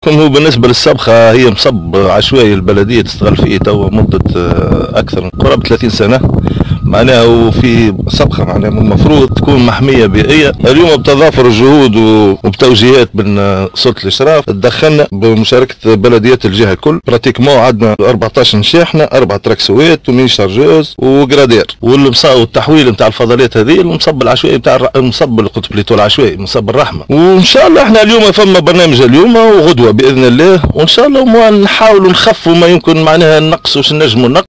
هو بالنسبة للصبخة هي مصب عشوائي البلدية تستغل فيه توا مدة أكثر من قرابة 30 سنة معناها، وفي صبخة معناها المفروض تكون محمية بيئية. اليوم بتضافر الجهود وبتوجيهات من سلطة الإشراف تدخلنا بمشاركة بلديات الجهة الكل. براتيكمون عندنا 14 شاحنة، 4 تراكسوات ومين شارجوز وجرادير، والتحويل نتاع الفضلات هذه المصب العشوائي نتاع المصب اللي قلت بليتو العشوائي مصب الرحمة. وإن شاء الله احنا اليوم فما برنامج اليوم وغدوة بإذن الله، وإن شاء الله نحاولوا نخفوا ما يمكن معناها النقص وش نجموا